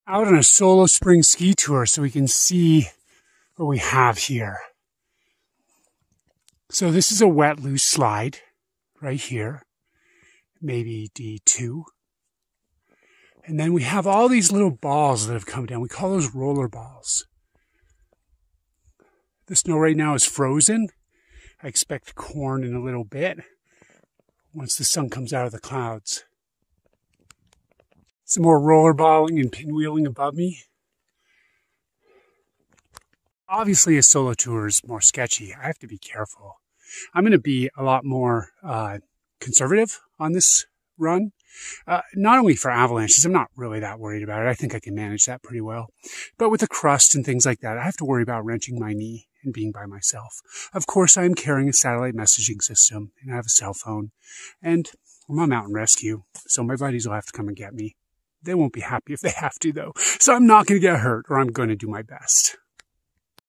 out on a solo spring ski tour so we can see what we have here. So this is a wet loose slide right here, maybe D2. And then we have all these little balls that have come down. We call those roller balls. The snow right now is frozen. I expect corn in a little bit once the sun comes out of the clouds. Some more rollerballing and pinwheeling above me. Obviously, a solo tour is more sketchy. I have to be careful. I'm going to be a lot more conservative on this run. Not only for avalanches, I'm not really that worried about it. I think I can manage that pretty well. But with the crust and things like that, I have to worry about wrenching my knee and being by myself. Of course, I am carrying a satellite messaging system, and I have a cell phone. And I'm on mountain rescue, so my buddies will have to come and get me. They won't be happy if they have to, though. So I'm not going to get hurt, or I'm going to do my best.